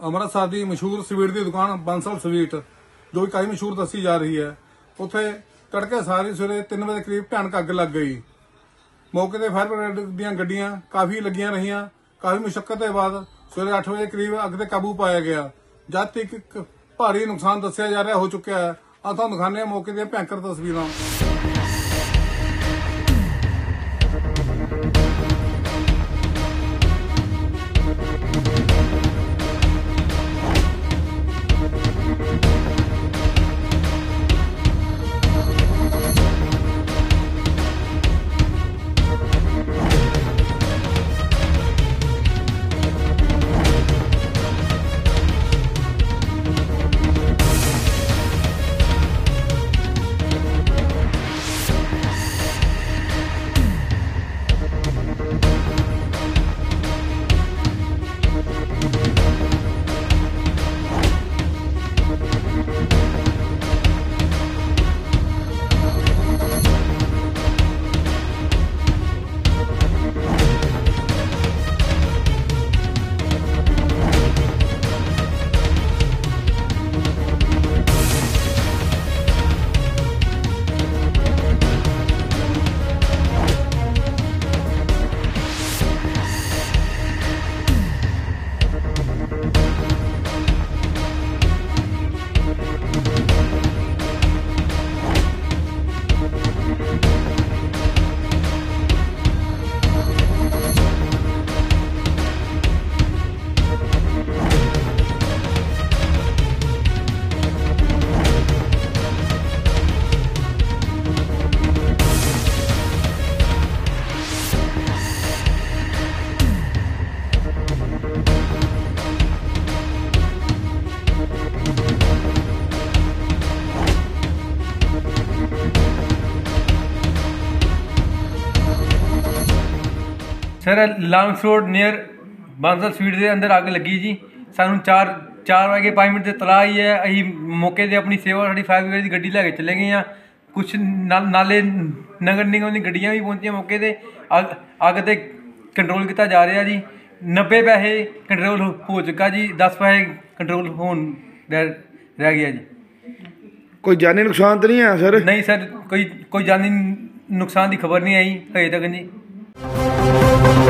ਅੰਮ੍ਰਿਤਸਰ ਦੀ ਮਸ਼ਹੂਰ ਸਵੀਟ ਦੀ ਦੁਕਾਨ ਬੰਸਲ ਸਵੀਟ ਜੋ ਕਿ ਕਾਫੀ ਮਸ਼ਹੂਰ ਦੱਸੀ ਜਾ ਰਹੀ ਹੈ, ਉੱਥੇ ਤੜਕੇ ਸਾਰੀ ਸਵੇਰੇ 3 ਵਜੇ ਕਰੀਬ ਭਿਆਨਕ ਅੱਗ ਲੱਗ ਗਈ। ਮੌਕੇ ਤੇ ਫਾਇਰ ਬ੍ਰਿਗੇਡ ਦੀਆਂ ਗੱਡੀਆਂ ਕਾਫੀ ਲੱਗੀਆਂ ਰਹੀਆਂ। ਕਾਫੀ ਮੁਸ਼ੱਕਤ ਦੇ ਬਾਅਦ ਸਵੇਰੇ 8 ਵਜੇ ਕਰੀਬ ਅੱਗ ਤੇ ਕਾਬੂ ਪਾਇਆ ਗਿਆ। ਜਦ ਤੱਕ ਇੱਕ ਭਾਰੀ ਨੁਕਸਾਨ ਦੱਸਿਆ ਜਾ ਰਿਹਾ ਹੋ ਚੁੱਕਿਆ ਹੈ। ਆ ਤੁਹਾਨੂੰ ਦਿਖਾਉਂਦੇ ਹਾਂ ਮੌਕੇ ਦੀਆਂ ਭਿਆਨਕ ਤਸਵੀਰਾਂ। Sir Longs road near Bansal sweet के अंदर अग लगी जी। सानू 4:05 मिनट से तलाह आई है। अभी मौके पर अपनी सेवा साड़ी फायर ब्रिगेड की गड्डी लैके चले गए हैं। कुछ नाले नगर निगम दी गड्डियां भी पहुंची मौके पर। अग ते कंट्रोल किया जा रहा जी। 90 पैसे कंट्रोल हो चुका जी, 10 पैसे कंट्रोल होने रह गया जी। कोई जानी नुकसान तो नहीं है सर? नहीं सर, कोई जानी नुकसान की खबर नहीं आई अजे तक जी।